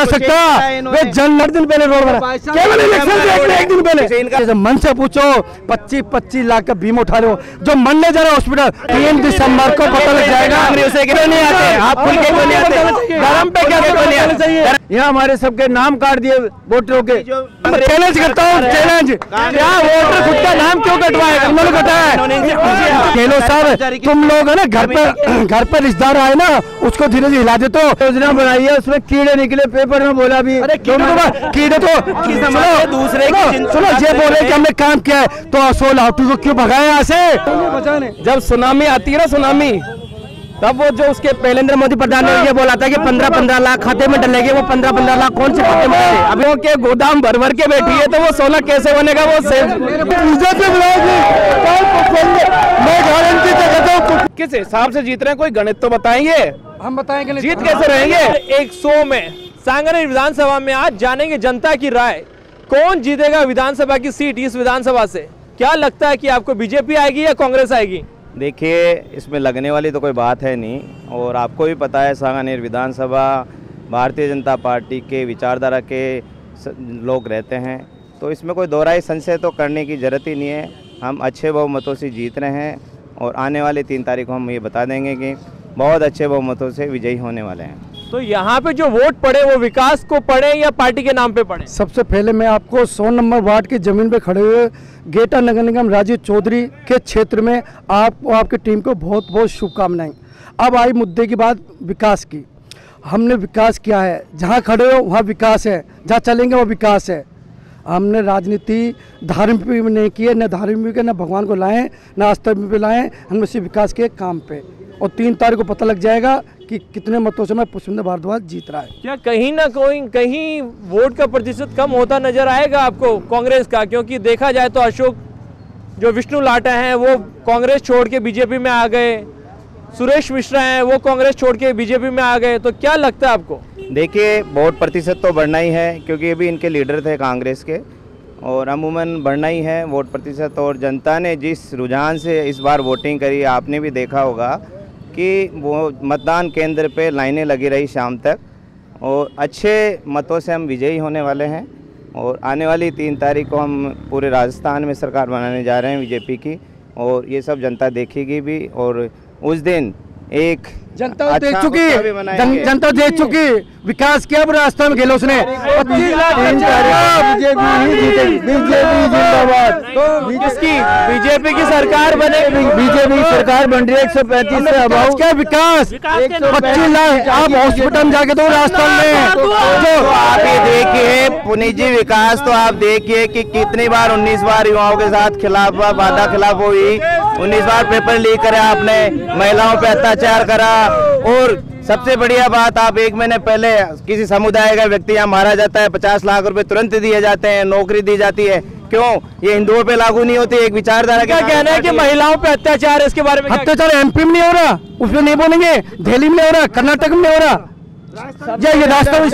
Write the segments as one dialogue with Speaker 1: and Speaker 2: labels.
Speaker 1: कर सकता। वे जन 8 दिन पहले रोड बना, केवल इलेक्शन से एक दिन पहले। मन से पूछो 25-25 लाख का बीमा उठा रहे हो, जो मरने जा रहे हॉस्पिटल 3 दिसंबर को पता लग जाएगा। नहीं आते आप, खुल के क्यों नहीं आते? गरम पे क्या चाहिए? यहाँ हमारे सबके नाम काट दिए वोटरों के। चैलेंज करता हूँ, चैलेंज, क्या वोटर खुद का नाम क्यों कटवाए? उन्होंने कटाया। खेलो साहब, तुम लोग है ना घर पर रिश्तेदार आए ना, उसको धीरे धीरे हिला देते हो। योजना बनाई है, उसमें कीड़े निकले, पेपर में बोला भी कीड़े तो दूसरे सुनो, ये बोले कि हमने काम किया है तो असोल हाथी को क्यों भगाया यहाँ से? जब सुनामी आती है ना, सुनामी, तब वो जो उसके नरेंद्र मोदी प्रधान ने ये बोला था कि 15-15 लाख खाते में डलेंगे। वो 15-15 लाख कौन से खाते में डले? अभी वो के गोदाम भर के बैठी है, तो वो 16 कैसे बनेगा? वो मैं गारंटी देता हूं।
Speaker 2: किस हिसाब से जीत रहे हैं, कोई गणित तो बताएंगे।
Speaker 1: हम बताएंगे
Speaker 2: जीत कैसे रहेंगे? 100 में सांगनेर विधानसभा में आज जानेंगे जनता की राय, कौन जीतेगा विधानसभा की सीट इस विधानसभा से। क्या लगता है कि आपको बीजेपी आएगी या कांग्रेस आएगी?
Speaker 3: देखिए, इसमें लगने वाली तो कोई बात है नहीं, और आपको भी पता है सांगनेर विधानसभा भारतीय जनता पार्टी के विचारधारा के लोग रहते हैं, तो इसमें कोई दोहराई संशय तो करने की ज़रूरत ही नहीं है। हम अच्छे बहुमतों से जीत रहे हैं और आने वाले 3 तारीख को हम ये बता देंगे कि बहुत अच्छे बहुमतों से विजयी होने वाले हैं।
Speaker 2: तो यहाँ पे जो वोट पड़े वो विकास को पड़े या पार्टी के नाम पे पड़े?
Speaker 1: सबसे पहले मैं आपको 100 नंबर वार्ड की जमीन पे खड़े हुए गेटा नगर निगम राजीव चौधरी के क्षेत्र में आपको, आपकी टीम को बहुत बहुत शुभकामनाएं। अब आई मुद्दे की बात विकास की। हमने विकास किया है, जहाँ खड़े हो वहाँ विकास है, जहाँ चलेंगे वो विकास है। हमने राजनीति धार्मिक भी नहीं की है, न धार्मिक न भगवान को लाए, न आस्था पे लाए, हमने सिर्फ विकास के काम पे। और 3 तारीख को पता लग जाएगा कि कितने मतों से मैं पुष्पेंद्र भारद्वाज जीत रहा है।
Speaker 2: क्या कहीं ना कहीं वोट का प्रतिशत कम होता नजर आएगा आपको कांग्रेस का? क्योंकि देखा जाए तो अशोक जो विष्णु लाटा हैं वो कांग्रेस छोड़ के बीजेपी में आ गए, सुरेश मिश्रा हैं वो कांग्रेस छोड़ के बीजेपी में आ गए, तो क्या लगता है आपको?
Speaker 3: देखिए, वोट प्रतिशत तो बढ़ना ही है, क्योंकि ये भी इनके लीडर थे कांग्रेस के, और अमूमन बढ़ना ही है वोट प्रतिशत। और जनता ने जिस रुझान से इस बार वोटिंग करी, आपने भी देखा होगा कि वो मतदान केंद्र पे लाइनें लगी रही शाम तक, और अच्छे मतों से हम विजयी होने वाले हैं। और आने वाली 3 तारीख को हम पूरे राजस्थान में सरकार बनाने जा रहे हैं बीजेपी की, और ये सब जनता देखेगी भी। और उस दिन एक
Speaker 1: जनता देख चुकी, जनता देख चुकी, विकास किया राजस्थान में खेलो उसने। 25 लाख
Speaker 2: बीजेपी की सरकार बने,
Speaker 1: बीजेपी सरकार बन रही है। 135 से अभाव क्या विकास? 25 लाख आप हॉस्पिटल में जाके तो राजस्थान में
Speaker 3: तो आप ये देखिए पुनीत जी, विकास तो आप देखिए कि कितनी बार 19 बार युवाओं के साथ खिलाफ वादा खिलाफ हुई, 19 बार पेपर लीक करा आपने, महिलाओं पे अत्याचार करा। और सबसे बढ़िया बात, आप 1 महीने पहले किसी समुदाय का व्यक्ति यहाँ मारा जाता है, 50 लाख रुपए तुरंत दिए जाते हैं, नौकरी दी जाती है। क्यों ये हिंदुओं पे लागू नहीं होती? एक विचारधारा
Speaker 2: क्या कहना है कि महिलाओं पे अत्याचार है, इसके बारे में?
Speaker 1: अत्याचार एमपी में नहीं हो रहा, उसमें नहीं बोलेंगे, दिल्ली में नहीं हो रहा, कर्नाटक में नहीं हो रहा, ये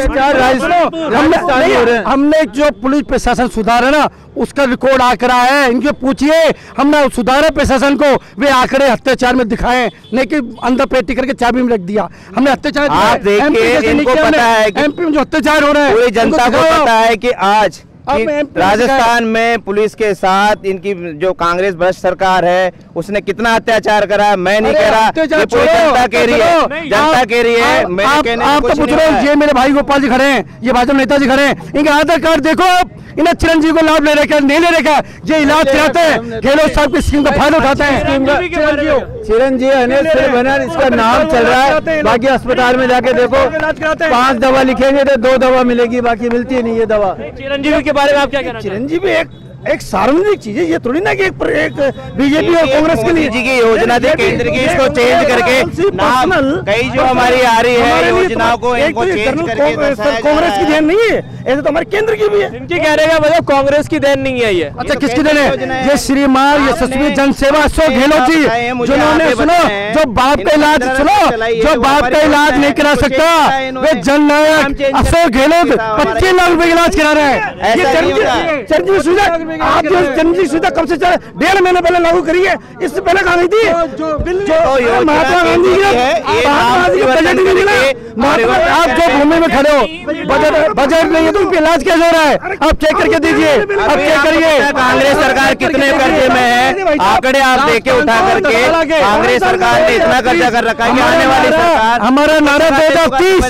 Speaker 1: राजस्थान। हमने जो पुलिस प्रशासन सुधार है ना, उसका रिकॉर्ड आंकड़ा है, इनके पूछिए, हमने सुधारा प्रशासन को, वे आंकड़े अत्याचार में दिखाए, नहीं कि अंदर पेटी करके चाबी में रख दिया। हमने अत्याचार,
Speaker 3: आप देखिए, इनको पता है कि
Speaker 1: एमपी में जो अत्याचार हो रहे हैं,
Speaker 3: पूरी जनता को पता है कि आज राजस्थान में पुलिस के साथ इनकी जो कांग्रेस भ्रष्ट सरकार है उसने कितना अत्याचार करा। मैं नहीं कह रहा, ये पूरी जनता कह रही है, जनता कह रही है।
Speaker 1: आप तो पूछ रहे हो, ये मेरे भाई गोपाल जी खड़े हैं, ये भाजपा नेता जी खड़े हैं, इनका आधार कार्ड देखो आप, इन्हें चिरंजीवी को लाभ ले रखा नहीं ले रखा, ये इलाज कराते हैं, गहलोत साहब की स्कीम का फायदा उठाते हैं।
Speaker 3: चिरंजीवी इसका नाम चल रहा है, बाकी अस्पताल में जाके देखो 5 दवा लिखेंगे तो 2 दवा मिलेगी, बाकी मिलती नहीं ये दवा।
Speaker 2: चिरंजीवी के बारे में आप क्या कहना?
Speaker 1: चिरंजीवी एक सार्वजनिक चीज है, ये थोड़ी ना कि एक बीजेपी और कांग्रेस के लिए
Speaker 3: जी की योजना थी केंद्र की, इसको चेंज करके नाम कई जो हमारी आ रही है योजनाओं को इनको चेंज करके
Speaker 1: कांग्रेस की देन नहीं है, ऐसे तो हमारे केंद्र की भी है।
Speaker 2: इनकी कहने का मतलब कांग्रेस की देन नहीं है ये।
Speaker 1: अच्छा, किसकी देन है? ये श्रीमान यशस्वी जनसेवा अशोक गहलोत जी, जिन्होंने सुनो जो बाप का इलाज, सुनो जो बाप का इलाज नहीं करा सकता, वे जननायक अशोक गहलोत 25 लाख रुपए इलाज करा रहे हैं। चिरंजीवी आप जो जनजी सुविधा कब से 1.5 महीने पहले लागू करी है, इससे पहले कहाँ गई थी? महात्मा गांधी की बजट नहीं मिला। आप जो भूमि में खड़े हो, बजट नहीं है तो इलाज कैसे हो रहा है? आप चेक करके दीजिए, आप चेक करिए।
Speaker 3: कांग्रेस सरकार कितने कर्जे में है, आंकड़े आप देखे उठा करके। कांग्रेस सरकार ने इतना कर्जा कर रखा है कि आने वाली सरकार,
Speaker 1: हमारा नारा 2030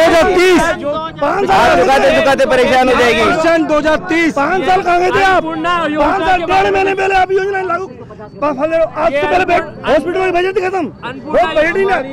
Speaker 3: चुकाते परेशान हो जाएगी।
Speaker 1: 2030 5 साल कहाँ गए थे आप? 5 साल 1.5 महीने पहले आप योजना लागू आज से पहले हॉस्पिटल में बजट खत्म, बजट ही ना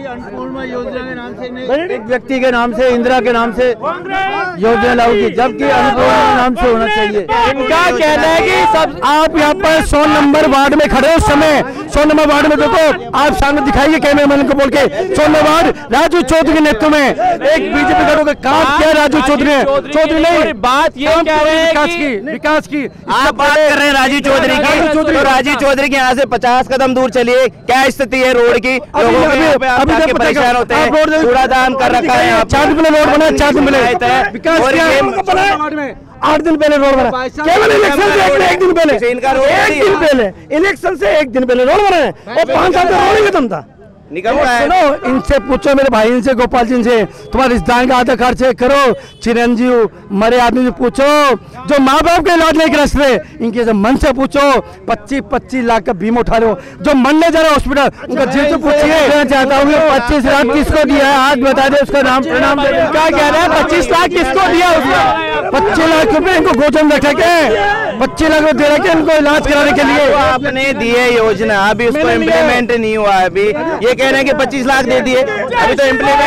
Speaker 4: एक व्यक्ति के नाम से, इंदिरा के नाम से योजना लागू की, जबकि अन्नपूर्णा के नाम से होना चाहिए।
Speaker 1: इनका कहना है कि सब आप यहाँ पर 100 नंबर वार्ड में खड़े हो, उस समय 100 नंबर वार्ड में देखो, आप सामने दिखाइए कैमरे मैन को बोल के, 100 नंबर वार्ड राजू चौधरी के नेतृत्व में एक बीजेपी का काम किया। राजू चौधरी नहीं,
Speaker 2: बात ये कह रहे हैं
Speaker 1: विकास की
Speaker 3: आप बात कर रहे हैं राजीव चौधरी की, तो राजीव चौधरी के यहाँ से 50 कदम दूर चलिए, क्या स्थिति है रोड की? अभी परेशान होते हैं, कूड़ादान कर रखा है यहाँ,
Speaker 1: 4 दिन पहले रोड बना, 4 दिन पहले विकास 8 दिन पहले रोड बना, केवल इलेक्शन से एक दिन पहले, इलेक्शन से एक दिन पहले रोड बना है और 5 साल का रोड ही खत्म था। सुनो, इनसे पूछो, मेरे भाई इनसे, गोपाल जी से, तुम्हारे रिश्तेदार का आधार कार्ड चेक करो, चिरंजीव मरे आदमी से पूछो, जो माँ बाप के इलाज नहीं कर रहे, इनके से मन से पूछो, 25-25 लाख का बीमा उठा रहे हो, जो मरने जा रहे हॉस्पिटल, उनका जेल से पूछिए। मैं चाहता हूँ 25 लाख किसको दिया है, आज बता दे, उसका नाम प्रणाम। क्या कह रहा है? 25 लाख किसको दिया? 25 लाख रुपए इनको गोचम रखे के, 25 लाख रुपए दे रखे इनको इलाज कराने के लिए।
Speaker 3: आपने दिए योजना, अभी उसको इम्प्लीमेंट नहीं हुआ है। अभी ये कह रहे हैं कि 25 लाख दे दिए, अभी तो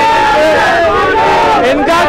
Speaker 2: इनका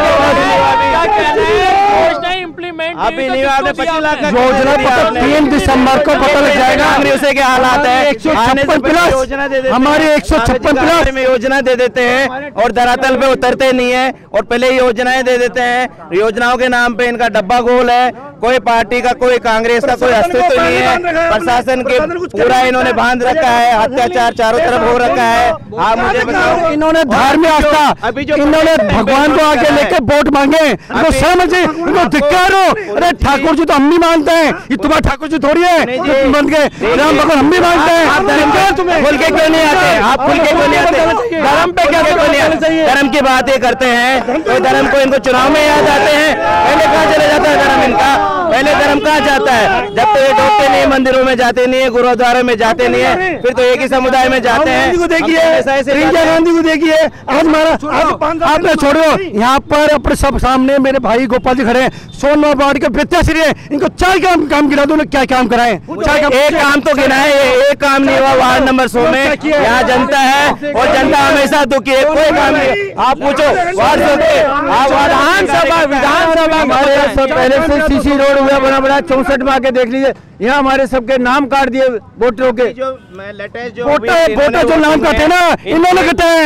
Speaker 2: इम्प्लीमेंट
Speaker 3: अभी नहीं हुआ। आपने 25 लाख
Speaker 1: योजना 3 दिसंबर को पता लग जाएगा
Speaker 3: कांग्रेस के हालात है।
Speaker 1: 156 प्लस
Speaker 3: योजना दे देते,
Speaker 1: हमारे 156 प्लस
Speaker 3: में योजना दे देते हैं और धरातल पे उतरते नहीं है, और पहले योजनाएं दे देते हैं। योजनाओं के नाम पे इनका डब्बा गोल है, कोई पार्टी का, कोई कांग्रेस का कोई अस्तित्व नहीं है। प्रशासन के पूरा इन्होंने बांध रखा है, अत्याचार चारों तरफ हो रखा है। आप मुझे बताओ,
Speaker 1: इन्होंने धार्मिक आस्था, इन्होंने भगवान को आगे लेकर वोट मांगे, इनको समझ, इनको धिक्कार हो। अरे ठाकुर जी तो हम भी मानते हैं, ये तुम्हारा ठाकुर जी थोड़ी है बन गए, राम भगवान हम भी मानते हैं। आप
Speaker 3: खुल के क्यों नहीं आते? आप खुल के क्यों नहीं आते? धर्म पे क्या नहीं आते? धर्म की बातें करते हैं तो धर्म को इनको चुनाव में याद आते हैं। पहले कहाँ चले जाता है धर्म इनका? पहले धर्म कहाँ जाता है? जब तो ये डोबते नहीं, मंदिरों में जाते नहीं है, गुरुद्वारे में जाते नहीं है, फिर तो एक ही समुदाय में जाते हैं।
Speaker 1: प्रियंका गांधी को देखिए, आज मारा, आपने छोड़ो, यहाँ पर अपने सब सामने मेरे भाई गोपाल जी खड़े हैं, 100 नंबर वार्ड के प्रत्याशी है, इनको 4 काम गिना दो, क्या काम कराएं?
Speaker 3: एक काम तो गिनाए, एक काम नहीं हुआ वार्ड नंबर 100 में। यहाँ जनता है और जनता हमेशा दुखी है, कोई काम नहीं। आप पूछो वार्ड 100 के,
Speaker 4: विधानसभा हमारे सब पहले से सीसी रोड हुआ बना 64 में आके देख लीजिए, यहाँ हमारे सबके नाम काट दिए वोटरों के।
Speaker 1: वोटर जो नाम कटे ना, इन्होंने कटाए,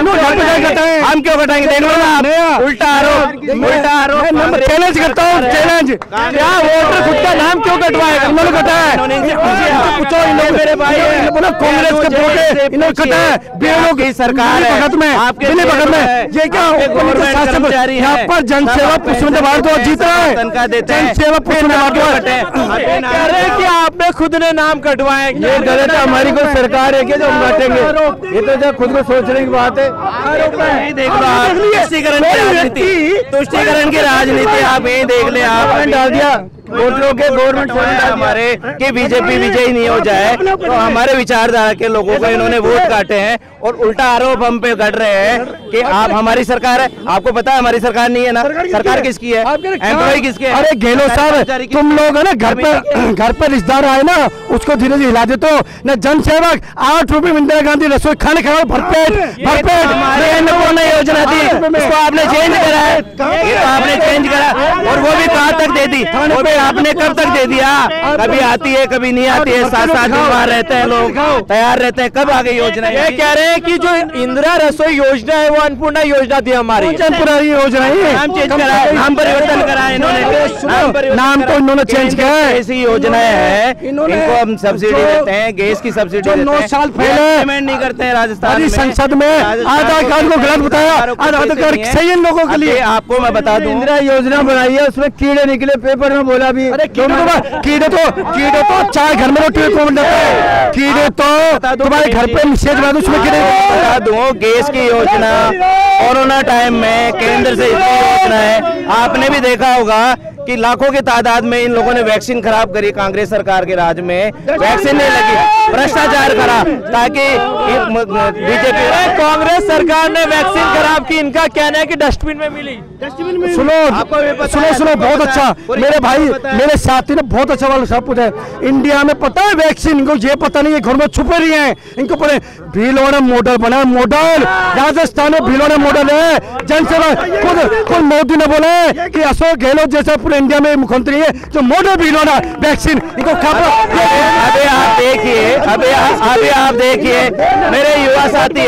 Speaker 3: हम क्यों कटाएंगे? देख लो ना, उल्टा आरोप।
Speaker 1: चैलेंज करता हूँ, चैलेंज, क्या वोटर खुद का नाम क्यों कटवाएगा? इन्होंने कटाया, पूछो मेरे भाई, कांग्रेस के वोट इन्होंने कटाया, बेरों की सरकार है भगत में, आपके भगत में। ये क्या यहाँ पर जनसेवा पुष्प भारत जीत रहा है, जनसेवा पुष्प भारत
Speaker 2: कि आपने खुद ने नाम कटवाए।
Speaker 4: ये गलत है, हमारी कोई सरकार है कि जो हम बांटेंगे? ये तो जब खुद को सोचने की बात है।
Speaker 3: देख लो आप, तुष्टीकरण की राजनीति आप यही देख ले। आपने
Speaker 4: डाल दिया वोटरों के, गवर्नमेंट
Speaker 3: हमारे कि बीजेपी विजयी नहीं हो जाए, तो हमारे विचारधारा के लोगों को इन्होंने वोट काटे हैं और उल्टा आरोप हम पे कर रहे हैं कि आप हमारी सरकार है। आपको पता है हमारी सरकार नहीं है ना? सरकार किसकी है? एम्प्लॉय किसके है?
Speaker 1: अरे गहलोत साहब, तुम लोग है ना घर पर रिश्तेदार आए ना, उसको धीरे धीरे हिला देते हो ना। जनसेवक 8 रुपए में इंदिरा गांधी रसोई खाने खाओ भरपेट।
Speaker 3: योजना थी, इसको आपने चेंज करा है, ये तो आपने चेंज करा, और वो भी कहाँ तक दे दी? वो भी आपने कब तक दे दिया? कभी आती है, कभी नहीं आती है, 7-7 दिन वहाँ रहते हैं लोग, तैयार रहते हैं। कब आ गई योजना?
Speaker 2: ये कह रहे हैं कि जो इंदिरा रसोई योजना है वो अन्नपूर्णा योजना थी हमारी।
Speaker 1: अन्नपूर्णा योजना
Speaker 3: नाम चेंज करा, नाम परिवर्तन करा इन्होंने।
Speaker 1: नाम तो इन्होंने चेंज किया है।
Speaker 3: ऐसी योजनाएं हैं, इनको हम सब्सिडी देते हैं, गैस की सब्सिडी देते हैं।
Speaker 1: 9 साल पहले
Speaker 3: पेमेंट नहीं करते हैं राजस्थान में।
Speaker 1: संसद में आधार कार्ड को गलत बताया, आधार कार्ड सही है लोगों के लिए।
Speaker 3: आपको मैं बता दूं,
Speaker 4: इंदिरा योजना बनाई है, उसमें कीड़े निकले, पेपर में बोला भी।
Speaker 1: अरे कीड़े तो चाय घर में रोटी कीड़े तो तुम्हारे घर पे मैसेज बना दो, उसमें कीड़े।
Speaker 3: बता दूं, गैस की योजना कोरोना टाइम में केंद्र से इतनी योजना है, आपने भी देखा होगा कि लाखों की तादाद में इन लोगों ने वैक्सीन खराब करी। कांग्रेस सरकार के राज में वैक्सीन नहीं लगी, भ्रष्टाचार करा, ताकि बीजेपी
Speaker 2: कांग्रेस सरकार ने वैक्सीन खराब की। इनका कहना है कि डस्टबिन में मिली।
Speaker 1: सुनो बहुत अच्छा, मेरे भाई मेरे साथी ने बहुत अच्छा वाला सब कुछ है। इंडिया में पता है वैक्सीन, इनको ये पता नहीं है, घर में छुपे रही हैं। इनको पता भीलवाड़ा मॉडल बना, मॉडल राजस्थान में भीलवाड़ा मॉडल है। जनसेवा खुद मोदी ने बोला है कि अशोक गहलोत जैसा पूरे इंडिया में मुख्यमंत्री है जो मॉडल भीलवाड़ा वैक्सीन इनको
Speaker 3: अभी आप देखिए, अभी आप देखिए, मेरे युवा साथी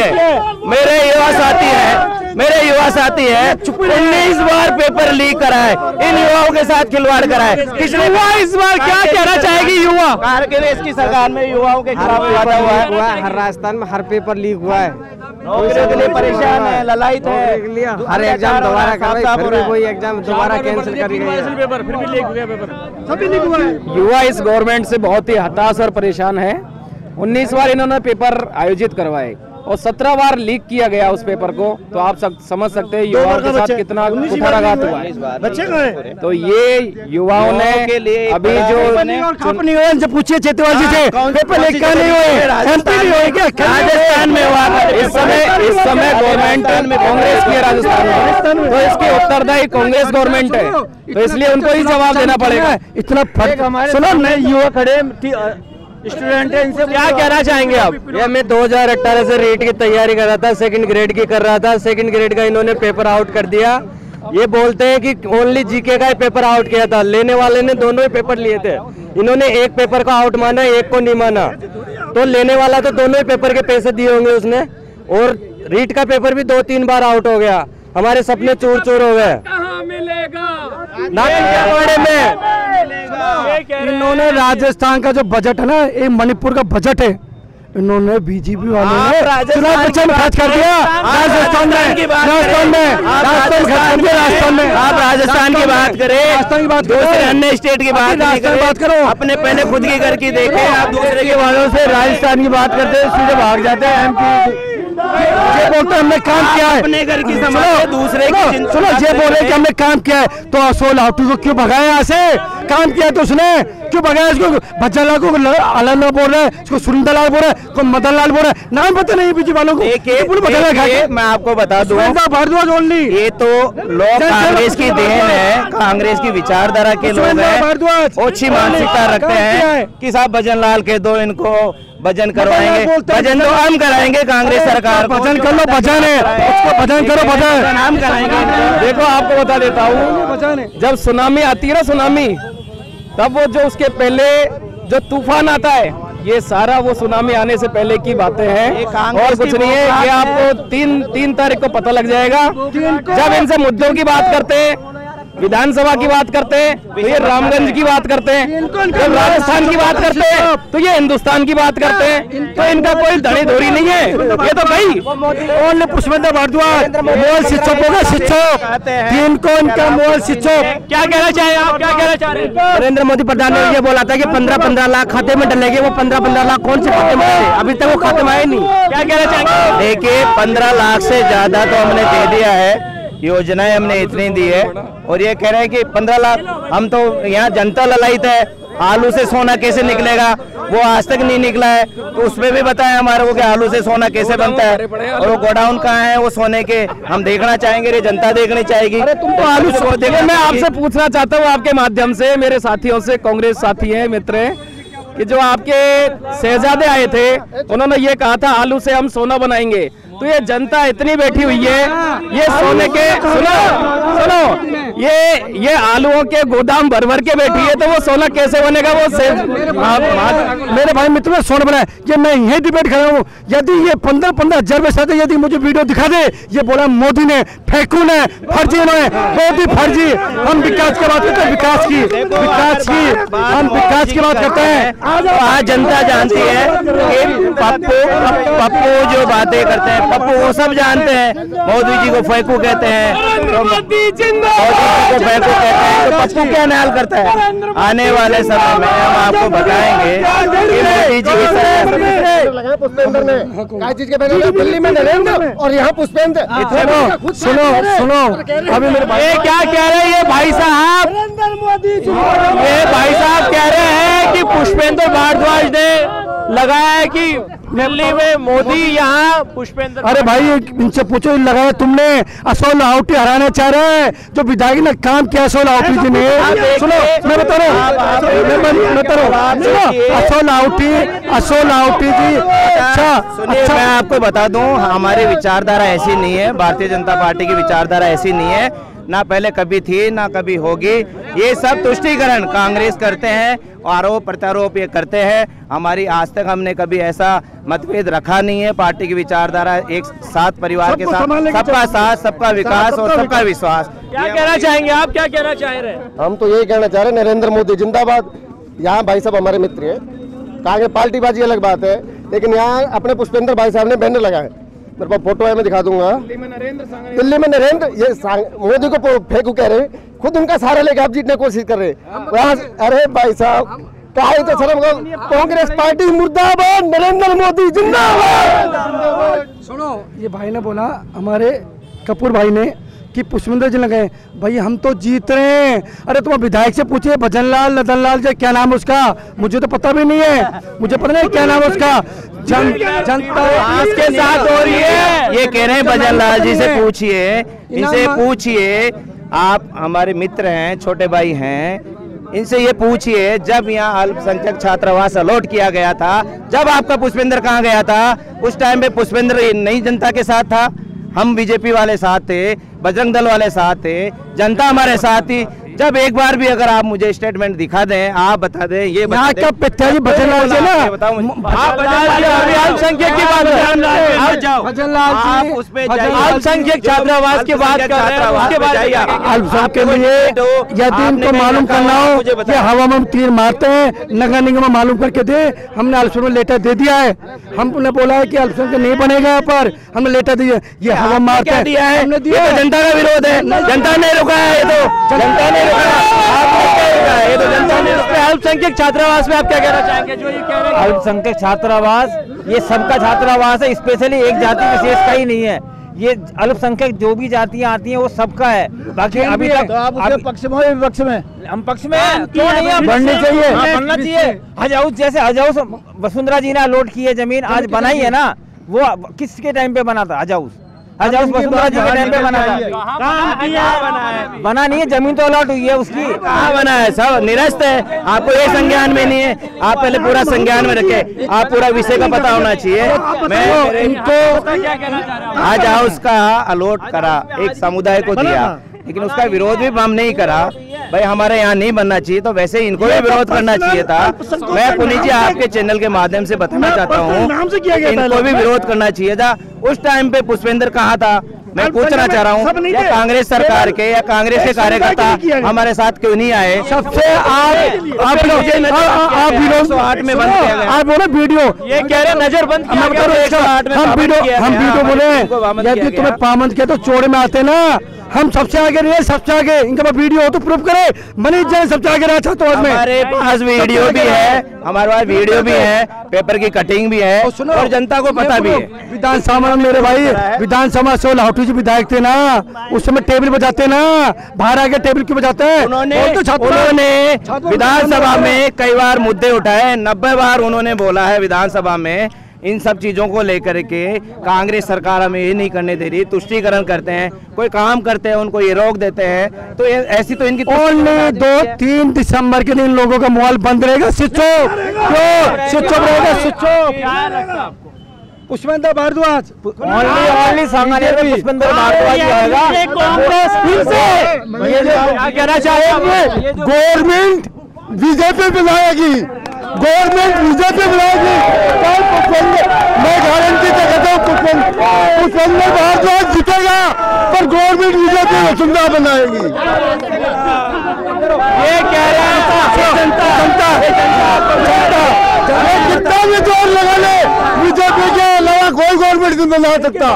Speaker 3: है 19 बार पेपर लीक करा है, इन युवाओं के साथ खिलवाड़ करा है।
Speaker 2: पिछले बार इस बार क्या कहना चाहेगी युवा?
Speaker 3: कांग्रेस की सरकार में युवाओं के खिलाफ वादा हुआ है।
Speaker 4: हर राजस्थान में हर पेपर लीक हुआ है,
Speaker 3: नौकरियों के लिए परेशान है, ललायत है।
Speaker 4: हर एग्जाम दोबारा कोई एग्जाम दोबारा कैंसिल कर
Speaker 2: पेपर फिर भी लीक हो गया, पेपर सभी लीक हुआ है।
Speaker 5: युवा इस गवर्नमेंट से बहुत ही हताश और परेशान है। 19 बार इन्होंने पेपर आयोजित करवाए और 17 बार लीक किया गया उस पेपर को, तो आप समझ सकते हैं युवाओं के साथ कितना कुठाराघात हुआ है।
Speaker 1: बच्चे
Speaker 5: तो ये युवाओं ने अभी जो
Speaker 1: पूछिए चेतवाल जी से पेपर लीक का नहीं हुए, एमपी नहीं हुए क्या?
Speaker 3: राजस्थान में हुआ।
Speaker 5: इस समय गवर्नमेंट कांग्रेस की है राजस्थान में, तो इसकी उत्तरदायी कांग्रेस गवर्नमेंट है, तो इसलिए उनको ही जवाब देना पड़ेगा।
Speaker 1: इतना फर्क सुनो, नए युवा खड़े स्टूडेंट है, इनसे
Speaker 2: क्या कहना चाहेंगे आप?
Speaker 5: ये मैं 2018 से रीट की तैयारी कर रहा था, सेकंड ग्रेड की कर रहा था। सेकंड ग्रेड का इन्होंने पेपर आउट कर दिया। ये बोलते हैं कि ओनली जीके का ही पेपर आउट किया था, लेने वाले ने दोनों ही पेपर लिए थे। इन्होंने एक पेपर को आउट माना, एक को नहीं माना, तो लेने वाला तो दोनों ही पेपर के पैसे दिए होंगे उसने। और रीट का पेपर भी 2-3 बार आउट हो गया। हमारे सपने चूर चूर हो गए।
Speaker 1: इन्होंने राजस्थान का जो बजट है ना, ये मणिपुर का बजट है, इन्होंने बीजेपी वालों ने चुनाव प्रचार में खर्च कर दिया। राजस्थान में
Speaker 3: आप राजस्थान की बात करें, दूसरे अन्य स्टेट की बात करो, अपने पहले खुद की घर की देखें। आप दूसरे के वालों से राजस्थान की बात करते हैं, सीधे भाग जाते हैं एमपी।
Speaker 1: ये बोलते हैं हमने काम किया है,
Speaker 3: अपने घर की समझ दूसरे की।
Speaker 1: सुनो, ये बोले कि हमने काम किया है, तो अशोक लाटू को क्यों भगाया यहाँ से? काम किया तो उसने क्यों भगाया? इसको भज्जन लाल को अलग बोल रहा है, इसको सुरेंद्र लाल बोल रहा है, को मदन लाल बोल रहा है, नाम पता नहीं बीजेपी वालों को।
Speaker 3: मैं आपको बता दूं,
Speaker 1: भारद्वाज ओनली,
Speaker 3: ये तो लोग कांग्रेस की देन है, कांग्रेस की विचारधारा के लोग हैं, अच्छी मानसिकता रखते हैं कि साहब भजन लाल के दो, इनको भजन करवाएंगे, भजन तो हम कराएंगे। कांग्रेस सरकार
Speaker 1: भजन कर लो, भजन है उसको भजन करो, भजन
Speaker 3: हम कराएंगे।
Speaker 5: देखो आपको बता देता हूँ, जब सुनामी आती है ना, सुनामी, तब वो जो उसके पहले जो तूफान आता है, ये सारा वो सुनामी आने से पहले की बातें हैं और कुछ नहीं है। ये आपको 3 तारीख को पता लग जाएगा। जब इनसे मुद्दों की बात करते हैं, विधानसभा की बात करते हैं तो ये रामगंज की बात करते हैं, जब राजस्थान की बात करते हैं तो ये हिंदुस्तान की बात करते हैं। तो इनका कोई धड़ी धोरी नहीं है, ये तो भाई
Speaker 1: पुष्पेंद्र भारद्वाज मोल शिक्षक होगा, शिक्षक इनको इनका मोल शिक्षक।
Speaker 2: क्या कहना चाहे आप? क्या कहना चाह रहे हैं?
Speaker 5: नरेंद्र मोदी प्रधान ने ये बोला था कि 15-15 लाख खाते में डलेंगे। वो 15-15 लाख कौन से खाते में आए? अभी तक वो खाते में आए नहीं।
Speaker 2: क्या कहना चाहेंगे?
Speaker 3: देखिए, 15 लाख से ज्यादा तो हमने दे दिया है, योजनाएं हमने इतनी दी है, और ये कह रहे हैं कि 15 लाख। हम तो यहाँ जनता ललायत है, आलू से सोना कैसे निकलेगा, वो आज तक नहीं निकला है। तो उसमें भी बताया हमारे को कि आलू से सोना कैसे बनता है, और वो गोडाउन कहाँ है वो सोने के, हम देखना चाहेंगे, ये जनता देखनी चाहेगी।
Speaker 5: तुम तो आलू सो देखो। मैं आपसे पूछना चाहता हूँ आपके माध्यम से, मेरे साथियों से, कांग्रेस साथी हैं, मित्र हैं, कि जो आपके शहजादे आए थे, उन्होंने ये कहा था आलू से हम सोना बनाएंगे। तो ये जनता इतनी बैठी हुई है, ये सोने के सुनो ये आलूओं के गोदाम भर भर के बैठी है, तो वो सोना कैसे बनेगा? वो
Speaker 1: मेरे भाई मित्र सोना बनाए, ये मैं यही डिबेट कर रहा हूँ। यदि ये 15-15 हजार रुपए साथ यदि मुझे वीडियो दिखा दे, ये बोला मोदी ने, फेंकू ने, फर्जी ने, मोदी फर्जी। हम विकास की बात करते हैं, विकास की हम विकास की बात करते हैं।
Speaker 3: आज जनता जानती है कि पप्पू जो बातें करते हैं, पप्पू वो सब जानते हैं। मोदी जी को फेंकू कहते हैं, तो मोदी जी को फेंकू कहते हैं, तो पप्पू क्या न्याय करता है? आने वाले समय में हम आपको बताएंगे कि मोदी जी की सरकार
Speaker 6: पुष्पेंद्र ने चीज के पहले दिल्ली में नरेंद्र और यहाँ पुष्पेंद्र।
Speaker 1: सुनो अभी मेरे
Speaker 2: ये क्या कह रहे हैं ये भाई साहब? ये भाई साहब कह रहे हैं कि पुष्पेंद्र भारद्वाज ने लगाया है कि दिल्ली में मोदी यहाँ पुष्पेंद्र।
Speaker 1: अरे भाई इनसे पूछो, लगाया तुमने? असोल लाहौटी हराना चाह रहे हैं, जो विधायक ने काम किया असोल लाहौटी जी ने। सुनो मैं बता रहा हूँ, असोल लाहौटी जी।
Speaker 3: सुनिए, मैं आपको बता दूं, हमारी विचारधारा ऐसी नहीं है, भारतीय जनता पार्टी की विचारधारा ऐसी नहीं है, ना पहले कभी थी ना कभी होगी। ये सब तुष्टीकरण कांग्रेस करते हैं, आरोप प्रत्यारोप ये करते हैं। हमारी आज तक हमने कभी ऐसा मतभेद रखा नहीं है। पार्टी की विचारधारा एक साथ परिवार के साथ, सबका साथ, सबका विकास और सबका विश्वास।
Speaker 2: क्या कहना चाहेंगे आप? क्या कहना चाह रहे हैं?
Speaker 6: हम तो यही कहना चाह रहे हैं, नरेंद्र मोदी जिंदाबाद। यहाँ भाई साहब हमारे मित्र है, कांग्रेस पार्टीबाजी अलग बात है, लेकिन यहाँ अपने पुष्पेंद्र भाई साहब ने बैनर लगाए, मेरे पास फोटो है, मैं दिखा दूंगा। दिल्ली में नरेंद्र ये मोदी को फेंकू कह रहे, खुद उनका सहारा लेके आप जीतने की कोशिश कर रहे हैं। अरे भाई साहब काहे तो शर्म करो, कांग्रेस पार्टी मुर्दाबाद, नरेंद्र मोदी जिंदाबाद।
Speaker 1: सुनो, ये भाई ने बोला, हमारे कपूर भाई ने, कि पुष्पेंद्र जी लगे। भाई हम तो जीत रहे हैं। अरे तुम विधायक से पूछिए, भजनलाल लदनलाल जी क्या नाम है उसका? मुझे तो पता भी नहीं है, मुझे पता नहीं क्या नाम है उसका। जनता
Speaker 2: इसके साथ हो रही है।
Speaker 3: ये कह रहे हैं भजनलाल जी से पूछिए, इनसे पूछिए, आप हमारे मित्र हैं, छोटे भाई हैं, इनसे ये पूछिए, जब यहाँ अल्पसंख्यक छात्रावास अलॉट किया गया था, जब आपका पुष्पेंद्र कहाँ गया था? उस टाइम पे पुष्पेंद्र नई जनता के साथ था, हम बीजेपी वाले साथ थे, बजरंग दल वाले साथ थे, जनता हमारे साथ थी। जब एक बार भी अगर आप मुझे स्टेटमेंट दिखा दें, आप बता दें, ये
Speaker 1: यहाँ का पिताजी भजनलाल जी ना,
Speaker 2: अल्पसंख्यक की बात अल्पसंख्यक छात्रावास की बात कर रहे हैं, उसके बाद
Speaker 1: अल्पसंख्यक के लिए यदि इनको मालूम करना हो, ये हवा में तीर मारते हैं, नगर निगम में मालूम करके दे। हमने अल्पसंख्यक लेटर दे दिया है, हमने बोला है कि अल्पसंख्यक नहीं बनेगा यहाँ पर, हमने लेटर दिया। ये हवा मारते हैं,
Speaker 3: दिया है,
Speaker 1: हमने दिया।
Speaker 3: जनता का विरोध है, जनता ने रुका है, ये तो जनता ने ये तो जनता ने।
Speaker 2: अल्पसंख्यक छात्रावास में आप क्या कहना चाहेंगे? जो ये कह रहे हैं
Speaker 7: अल्पसंख्यक छात्रावास, ये सबका छात्रावास है, स्पेशली एक जाति विशेष का ही नहीं है। ये अल्पसंख्यक जो भी जातियां आती हैं वो सबका है। बाकी अभी तक
Speaker 6: आप उसके पक्ष में हो या विपक्ष में?
Speaker 7: हम पक्ष में हैं, क्यों नहीं है?
Speaker 6: बढ़नी चाहिए,
Speaker 7: बढ़ना चाहिए। हज हाउस जैसे हज हाउस वसुंधरा जी ने अलॉट की है जमीन, आज बनाई है ना, वो किसके टाइम पे बना था? हज हाउस वसुंधरा जी के टाइम पे बना था। बना नहीं है, जमीन तो अलॉट हुई है उसकी।
Speaker 3: कहाँ बना है? सब निरस्त है, आपको ये संज्ञान में नहीं है। आप पहले पूरा संज्ञान में रखे, आप पूरा विषय का पता होना चाहिए। मैं इनको आज हाउस का अलॉट करा, एक समुदाय को दिया, लेकिन उसका विरोध भी हम नहीं करा। भाई हमारे यहाँ नहीं बनना चाहिए, तो वैसे इनको भी विरोध करना चाहिए था। मैं पुनीत जी आपके चैनल के माध्यम से बताना चाहता हूँ, इनको भी विरोध करना चाहिए था। उस टाइम पे पुष्पेंद्र कहाँ था? मैं पूछना चाह रहा हूँ, या कांग्रेस सरकार के या कांग्रेस के कार्यकर्ता हमारे साथ क्यों नहीं आए?
Speaker 1: सबसे आप
Speaker 3: में बंद किया गया।
Speaker 1: आप बोले वीडियो,
Speaker 2: ये कह रहे नजरबंद किया गया, 108 में
Speaker 1: हम वीडियो बोले,
Speaker 3: किया
Speaker 1: यदि तुम्हें पाबंद किया तो चोड़े में आते ना। हम सबसे आगे रहे, सबसे आगे। इनका पास वीडियो हो तो प्रूफ करे, मनीष जैन सबसे आगे रहा था।
Speaker 3: हमारे पास वीडियो भी है, हमारे पास वीडियो भी है, पेपर की कटिंग भी है, और जनता को पता भी है।
Speaker 1: विधानसभा में मेरे भाई, विधानसभा से लाहौटी जी विधायक थे ना, उस समय टेबल बजाते ना, बाहर आके टेबल क्यों बजाते हैं?
Speaker 3: उन्होंने विधानसभा में कई बार मुद्दे उठाए, 90 बार उन्होंने बोला है विधानसभा में। इन सब चीजों को लेकर के कांग्रेस सरकार हमें ये नहीं करने दे रही, तुष्टीकरण करते हैं, कोई काम करते हैं उनको ये रोक देते हैं। तो ऐसी तो इनकी
Speaker 1: ओनली 2-3 दिसंबर के दिन लोगों का मोबाइल बंद रहेगा, स्विच ऑफ रहेगा, switch off. Pushpendra Bhardwaj,
Speaker 7: only Sanganer में पुष्पेंद्र भारद्वाज आएगा।
Speaker 1: कांग्रेस फिर से
Speaker 2: क्या कहना चाहेंगे?
Speaker 6: गवर्नमेंट बीजेपी बनाएगी, गवर्नमेंट बीजेपी बनाएगी। मैं गारंटी से कहता हूँ पुष्पेंद्र भारद्वाज जीतेगा, पर गवर्नमेंट बीजेपी वसुंधरा बनाएगी।
Speaker 2: ये कह रहे हैं
Speaker 6: जनता कितना भी जोर लगा ले, बीजेपी के अलावा कोई गवर्नमेंट नहीं बना सकता।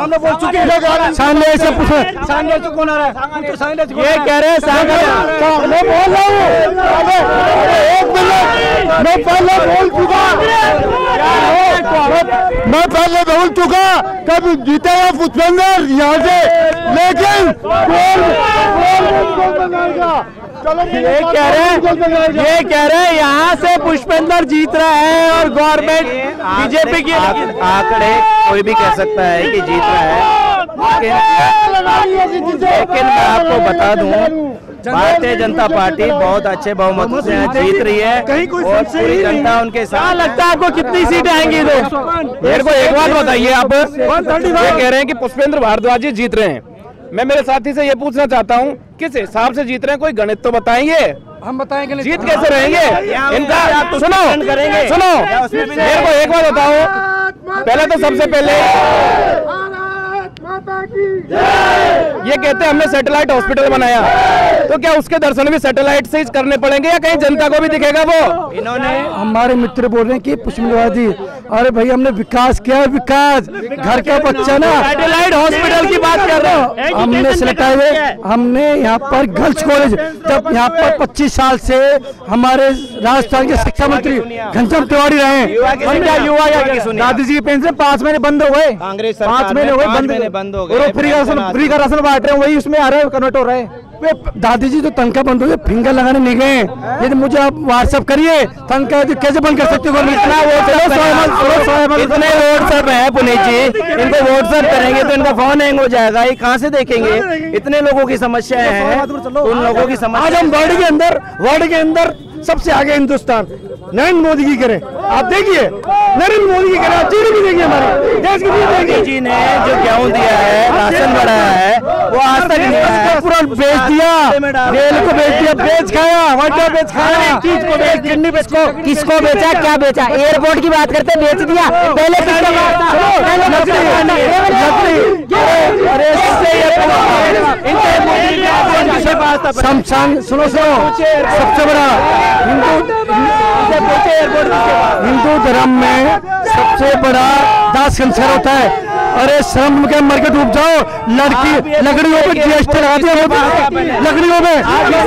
Speaker 2: ये कह रहे हैं
Speaker 6: मैं बोल रहा हूँ, एक मिनट, मैं पहले बोल चुका कब जीतेगा पुष्पेंद्र यहाँ से, लेकिन
Speaker 2: ये कह रहे हैं यहाँ से पुष्पेंद्र जीत रहा है और गवर्नमेंट बीजेपी की।
Speaker 3: आंकड़े कोई भी कह सकता है कि जीत रहा है, लेकिन मैं आपको बता दूं भारतीय जनता पार्टी बहुत अच्छे बहुमत से जीत रही है और पूरी जनता उनके साथ।
Speaker 2: लगता है आपको कितनी सीटें आएंगी?
Speaker 5: मेरे को एक बात बताइए, आप ये कह रहे हैं कि पुष्पेंद्र भारद्वाज जी जीत रहे हैं, मैं मेरे साथी से ये पूछना चाहता हूँ किस हिसाब से जीत रहे हैं? कोई गणित तो बताएंगे,
Speaker 1: हम बताएंगे नहीं।
Speaker 5: जीत कैसे रहेंगे इनका? सुनो मेरे को एक बात बताओ, पहले तो सबसे पहले ये कहते हैं हमने सैटेलाइट हॉस्पिटल बनाया, तो क्या उसके दर्शन भी सैटेलाइट से ही करने पड़ेंगे या कहीं जनता को भी दिखेगा? वो
Speaker 3: इन्होंने
Speaker 1: हमारे मित्र बोल रहे हैं कि पुष्पेंद्र जी, अरे भाई हमने विकास किया, विकास घर का बच्चा ना,
Speaker 2: सैटेलाइट हॉस्पिटल की बात कर रहे हो।
Speaker 1: हमने सिलेक्ट हुए, हमने यहाँ पर गर्ल्स कॉलेज, जब यहाँ पर 25 साल से हमारे राजस्थान के शिक्षा मंत्री घनश्याम तिवारी रहे,
Speaker 3: युवा
Speaker 1: दादी जी की पेंशन 5 महीने बंद हो गए,
Speaker 3: कांग्रेस
Speaker 1: 5 महीने हो गए
Speaker 3: बंद हो गए,
Speaker 1: फ्री का राशन बांट रहे हैं, वही उसमें आ रहा है, कन्वर्ट हो रहा है। दादी जी तो तनख्वाह बंद हो गई, फिंगर लगाने नहीं गए, यदि मुझे आप व्हाट्सएप करिए तनख्वाह कैसे बंद कर सकते हो?
Speaker 3: इतने व्हाट्सएप है पुनीत जी, इनको व्हाट्सएप करेंगे तो इनका फोन हैंग हो जाएगा, ये कहाँ से देखेंगे? इतने लोगों की समस्याएं हैं, उन लोगों की समस्या।
Speaker 1: आज हम वर्ल्ड के अंदर सबसे आगे हिंदुस्तान नरेंद्र मोदी की करें, आप देखिए नरेंद्र मोदी की करें, जीडीपी देखिए हमारे देश की।
Speaker 3: मोदी जी ने जो गेहूं दिया है, राशन बढ़ाया है, वो आज तक
Speaker 1: पूरा बेच दिया, रेल को बेच दिया, बेच खाया, वाटा बेच खाया, चीज को बेच, किडनी बेच को,
Speaker 7: किसको बेचा, क्या बेचा? एयरपोर्ट की बात करते बेच दिया, पहले
Speaker 1: सुनो सबसे बड़ा हिंदू धर्म में सबसे बड़ा दास संस्कार होता है। अरे शर्म के मर के डूब जाओ, लकड़ियों पे जीएसटी लगा दिया, लकड़ियों में।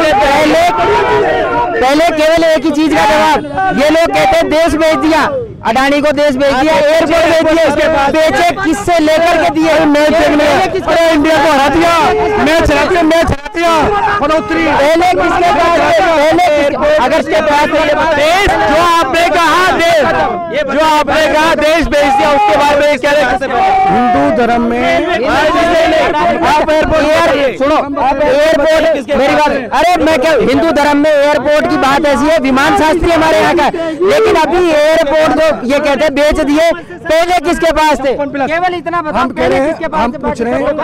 Speaker 7: पहले केवल एक ही चीज का जवाब, ये लोग कहते हैं देश बेच दिया, अडानी को देश बेच दिया, एयरपोर्ट बेच दिया, उसके बाद बेचे किससे लेकर के दिए?
Speaker 1: मैच देखने, अरे इंडिया को हरा दिया, मैच हरा दिया, बढ़ोतरी
Speaker 7: पहले किसके पास? पहले अगर इसके पास
Speaker 2: देश जो आपने कहा देश बेच दिया, उसके बाद में क्या
Speaker 1: हिंदू धर्म में
Speaker 7: आप एयरपोर्ट सुनो, एयरपोर्ट मेरी बात, अरे मैं क्या, हिंदू धर्म में एयरपोर्ट की बात ऐसी है, विमान शास्त्री हमारे यहाँ का, लेकिन अभी एयरपोर्ट जो ये कहते हैं बेच दिए, पहले किसके पास थे? केवल इतना बताओ,
Speaker 1: हम कह रहे हैं, हम पूछ रहे हैं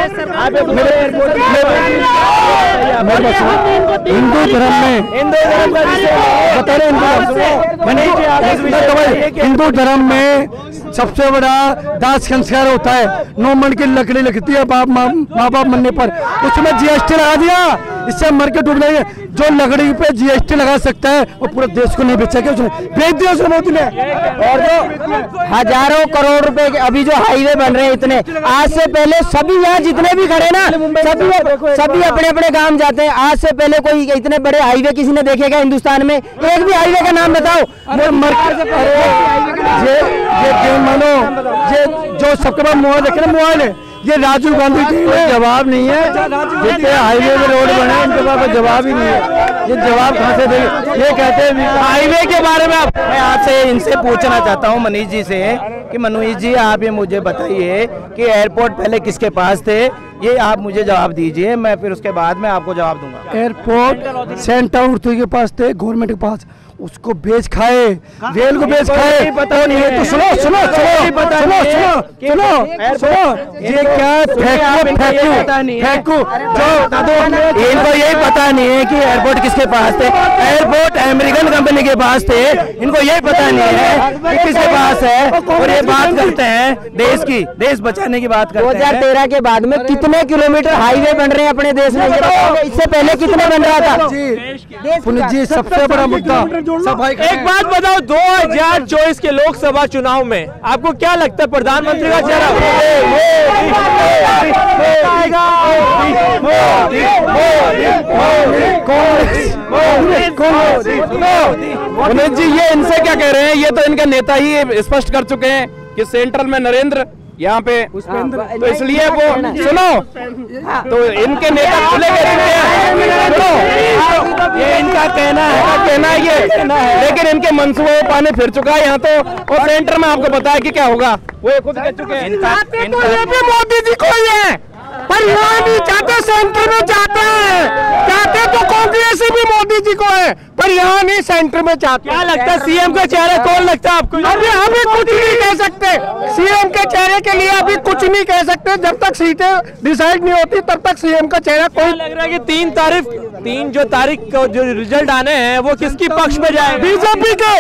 Speaker 1: हिंदू धर्म में, बता रहे हिंदू धर्म में सबसे बड़ा दास संस्कार होता है, 9 मन की लकड़ी लगती है माँ बाप मरने पर, उसमें जीएसटी लगा दिया, इससे मर के डूब जाएंगे। जो लकड़ी पे जीएसटी लगा सकता है वो पूरे देश को नहीं बेचा क्या? उसने बेच दिया उसने मोदी ने।
Speaker 7: और जो हजारों करोड़ रुपए के अभी जो हाईवे बन रहे हैं इतने, आज से पहले सभी यहाँ जितने भी खड़े ना, सभी अपने अपने काम जाते हैं। आज से पहले कोई इतने बड़े हाईवे किसी ने देखेगा हिंदुस्तान में? एक भी हाईवे का नाम बताओ।
Speaker 1: मानो ये जो सबके पास मोबाइल देखे ना, मोबाइल है, ये राजीव गांधी जी ने जवाब नहीं है, जितने हाईवे में रोड बने इनके पास जवाब ही नहीं है, ये जवाब कहाँ से देंगे? ये कहते हैं
Speaker 3: हाईवे के बारे में मैं आपसे इनसे पूछना चाहता हूँ, मनीष जी से, कि मनोज जी आप ये मुझे बताइए कि एयरपोर्ट पहले किसके पास थे, ये आप मुझे जवाब दीजिए, मैं फिर उसके बाद में आपको जवाब दूंगा।
Speaker 1: एयरपोर्ट सेंटर उर्तू के पास थे, गवर्नमेंट के पास, उसको बेच खाए, रेल को बेच खाए। ये तो सुनो सुनो सुनो सुनो सुनो सुनो, ये क्या फेंकू जो
Speaker 3: इनको यही पता नहीं है कि एयरपोर्ट किसके पास थे। एयरपोर्ट अमेरिकन कंपनी के पास थे, इनको यही पता नहीं है कि किसके पास है। और ये बात करते हैं देश की, देश बचाने की बात करते हैं।
Speaker 7: 2013 के बाद में कितने किलोमीटर हाईवे बन रहे हैं अपने देश में, इससे पहले कितने बन रहा था?
Speaker 1: जी सबसे बड़ा मुद्दा सफाई।
Speaker 2: एक बात बताओ, 2024 के लोकसभा चुनाव में आपको क्या लगता है प्रधानमंत्री का चेहरा?
Speaker 5: मनोज जी ये इनसे क्या कह रहे हैं, ये तो इनका नेता ही स्पष्ट कर चुके हैं कि सेंट्रल में नरेंद्र, यहाँ पे तो इसलिए वो सुनो, तो इनके नेता खुले कह चुके हैं। सुनो, ये इनका कहना है ये, लेकिन इनके मंसूबों पानी फिर चुका है यहाँ तो। और सेंटर में आपको पता है कि क्या होगा, वो ये खुद कह चुके हैं।
Speaker 7: मोदी जी को ही है, पर यहाँ नहीं चाहते, सेंटर में चाहते हैं, चाहते तो कांग्रेस भी मोदी जी को है, पर यहाँ नहीं सेंटर में चाहते।
Speaker 2: क्या लगता है सीएम का चेहरा कौन लगता है आपको?
Speaker 7: अभी कुछ नहीं कह सकते, सीएम के चेहरे के लिए अभी कुछ नहीं कह सकते। जब तक सीटें डिसाइड नहीं होती तब तक सीएम का चेहरा कोई।
Speaker 2: लग रहा है कि 3 तारीख को जो रिजल्ट आने हैं वो किसकी पक्ष में जाए?
Speaker 7: बीजेपी के।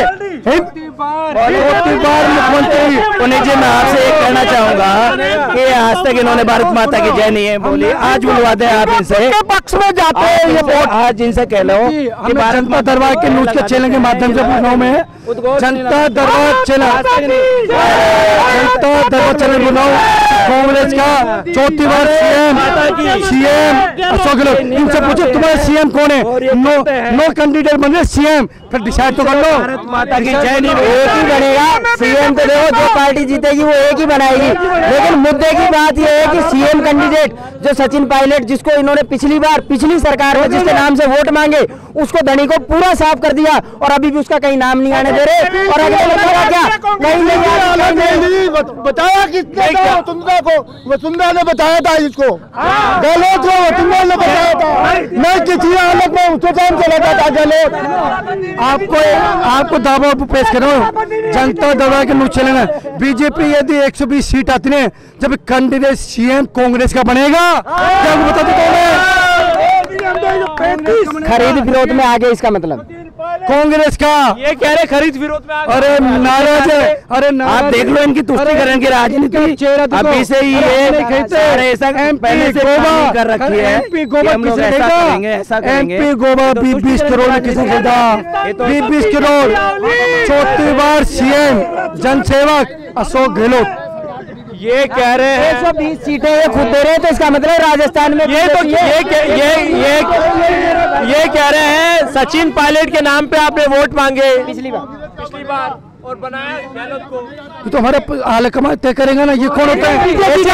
Speaker 3: मुख्यमंत्री उन्हें जी मैं आपसे एक कहना चाहूंगा कि आज तक इन्होंने भारत माता की जय नहीं है बोली, आज बुलवा दें आप इनसे
Speaker 7: पक्ष में जाते हैं ये वोट।
Speaker 3: आज इनसे कह लो कि
Speaker 1: जनता दरबार के न्यूज के चैनल के माध्यम से लखनऊ में जनता दरबार चैनल, जनता दरबार चैनल लखनऊ कांग्रेस का चौथी बार सीएम अशोक गहलोत, इनसे पूछो तुम्हारे सीएम कौन है? नो कैंडिडेट बन रहे सीएम, फिर डिसाइड तो कर लो।
Speaker 3: भारत माता की जय नहीं
Speaker 7: एक ही बनेगा सीएम, तो देखो जो पार्टी जीतेगी वो एक ही बनाएगी। लेकिन मुद्दे की बात यह है कि सीएम कैंडिडेट जो सचिन पायलट, जिसको इन्होंने पिछली सरकार में जिसके नाम से वोट मांगे, उसको धनी को पूरा साफ कर दिया और अभी भी उसका कहीं नाम नहीं आने दे रहे। और अगले बच्चों क्या नहीं
Speaker 6: बताया किसने? वसुंधरा को, वसुंधरा ने बताया था इसको, गहलोत को वसुंधरा ने बताया था, मैं किसी हालत में उसको टाइम से लगा था गहलोत।
Speaker 1: आपको दावा पेश करो, जनता दरबार के न्यूज चैनल में बीजेपी यदि 120 सीट आती है, जब कैंडिडेट सीएम कांग्रेस का बनेगा, क्या बता दो?
Speaker 7: खरीद विरोध में आगे, इसका मतलब
Speaker 1: कांग्रेस का
Speaker 2: ये कह रहे खरीद विरोध में।
Speaker 1: अरे नाराज है, अरे
Speaker 3: आप देख लो इनकी तुष्टीकरण की राजनीति
Speaker 1: चेहरा
Speaker 3: अभी से ही ऐसा पहले से गोवा कर रखी है।
Speaker 1: एमपी गोवा किसे खरीदा? एमपी गोवा 20 करोड़ में किसे खरीदा? 20 करोड़। चौथी बार सीएम जनसेवक अशोक गहलोत।
Speaker 2: ये कह रहे हैं
Speaker 7: 120 सीटें ये खुद दे रहे हैं, तो इसका मतलब राजस्थान में
Speaker 2: ये कह रहे हैं सचिन पायलट के नाम पे आपने वोट मांगे पिछली बार और बनाया गहलोत को।
Speaker 1: ये तो हमारे आलाकमान तय करेगा ना, ये कौन होता है?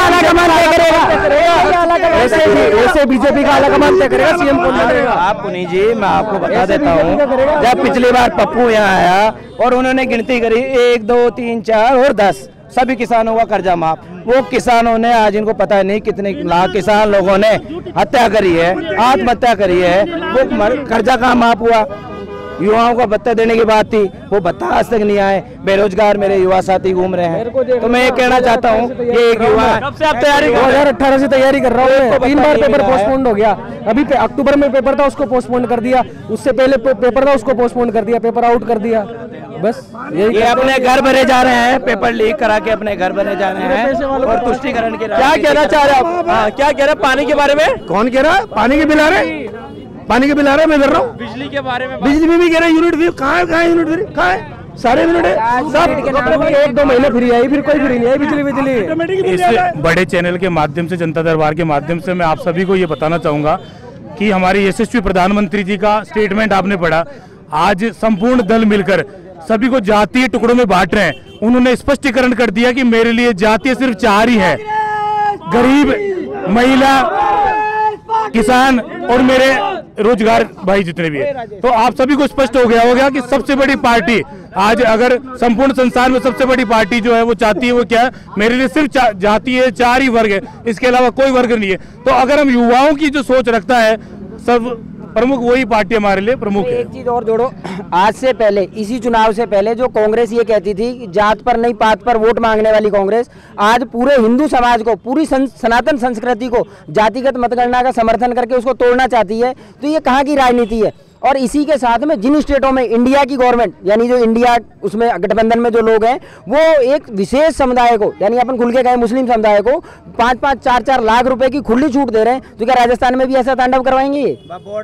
Speaker 7: ऐसे बीजेपी का आलाकमान तय करेगा सीएम कौन बनेगा।
Speaker 3: आप पुनीत जी मैं आपको बता देता हूँ, जब पिछली बार पप्पू यहाँ आया और उन्होंने गिनती करी 1 2 3 4 और 10 सभी किसानों का कर्जा माफ, वो किसानों ने आज इनको पता नहीं कितने लाख किसान लोगों ने हत्या करी है, आत्महत्या करी है, वो कर्जा कहाँ माफ हुआ? युवाओं को भत्ता देने की बात थी, वो भत्ता आज तक नहीं आए। बेरोजगार मेरे युवा साथी घूम रहे हैं। तो मैं ये कहना चाहता हूँ कि एक युवा
Speaker 2: कब से आप तैयारी
Speaker 1: 2018 से तैयारी कर रहा हूँ, 3 बार पेपर पोस्टपोन हो गया। अभी अक्टूबर में पेपर था, उसको पोस्टपोन कर दिया, उससे पहले पेपर था उसको पोस्टपोन कर दिया, पेपर आउट कर दिया। बस
Speaker 3: ये अपने घर भरे जा रहे हैं, पेपर लीक करा के अपने घर भरे जा रहे हैं और तुष्टीकरण की।
Speaker 2: क्या कहना चाह रहे आप? क्या कह रहे पानी के बारे में?
Speaker 1: कौन कह रहा? पानी के बिल आ रहे, पानी के बिल आ रहे, मैं कर रहा हूँ।
Speaker 2: बिजली के बारे में?
Speaker 1: बिजली में भी कह रहे यूनिट भी कहाँ है यूनिट फ्री? कहाँ है? सारे यूनिट है सब 1-2 महीने फ्री आई, फिर कोई फ्री नहीं आई बिजली।
Speaker 8: इस बड़े चैनल के माध्यम से, जनता दरबार के माध्यम से मैं आप सभी को ये बताना चाहूंगा कि हमारे यशस्वी प्रधानमंत्री जी का स्टेटमेंट आपने पढ़ा, आज संपूर्ण दल मिलकर सभी को जातीय टुकड़ों में बांट रहे हैं। उन्होंने स्पष्टीकरण कर दिया कि मेरे लिए जातीय सिर्फ 4 ही है, गरीब, महिला, किसान और मेरे रोजगार भाई जितने भी है। तो आप सभी को स्पष्ट हो गया कि सबसे बड़ी पार्टी आज अगर संपूर्ण संसार में सबसे बड़ी पार्टी जो है वो चाहती है वो क्या है, मेरे लिए सिर्फ चाहती है 4 ही वर्ग है, इसके अलावा कोई वर्ग नहीं है। तो अगर हम युवाओं की जो सोच रखता है सब प्रमुख, वही पार्टी हमारे लिए प्रमुख है।
Speaker 9: एक चीज और जोड़ो, आज से पहले, इसी चुनाव से पहले जो कांग्रेस ये कहती थी कि जात पर नहीं पात पर वोट मांगने वाली कांग्रेस, आज पूरे हिंदू समाज को, पूरी सनातन संस्कृति को जातिगत मतगणना का समर्थन करके उसको तोड़ना चाहती है। तो ये कहाँ की राजनीति है? और इसी के साथ में जिन स्टेटों में इंडिया की गवर्नमेंट, यानी जो इंडिया उसमें गठबंधन में जो लोग हैं, वो एक विशेष समुदाय को, यानी अपन खुल के कहें मुस्लिम समुदाय को 5-5, 4-4 लाख रुपए की खुली छूट दे रहे हैं, तो क्या राजस्थान में भी ऐसा तांडव करवाएंगे? ये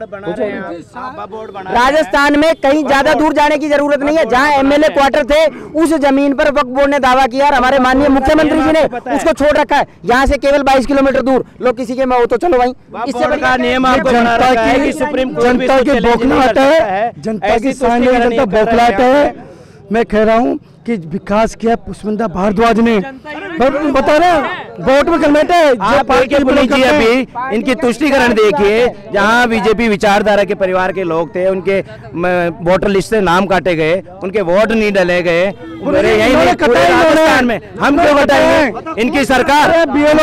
Speaker 9: राजस्थान में कहीं ज्यादा दूर जाने की जरूरत नहीं है। जहाँ एमएलए क्वार्टर थे उस जमीन पर वक्फ बोर्ड ने दावा किया और हमारे माननीय मुख्यमंत्री जी ने उसको छोड़ रखा है। यहाँ से केवल 22 किलोमीटर दूर लोग किसी के में हो तो चलो भाई, इससे बड़ा नियम
Speaker 1: जनता के बौखलाहट है, जनता की जनता बौखलाहट है। मैं कह रहा हूँ कि विकास किया पुष्पेंद्र भारद्वाज ने, बता रहे वोट में कन्वर्ट है।
Speaker 3: आप अभी इनकी तुष्टिकरण देखिए, जहाँ बीजेपी विचारधारा के परिवार के लोग थे, उनके वोटर लिस्ट से नाम काटे गए, उनके वोट नहीं डले गए। यही राजस्थान में हम क्यों बताएंगे? इनकी सरकार,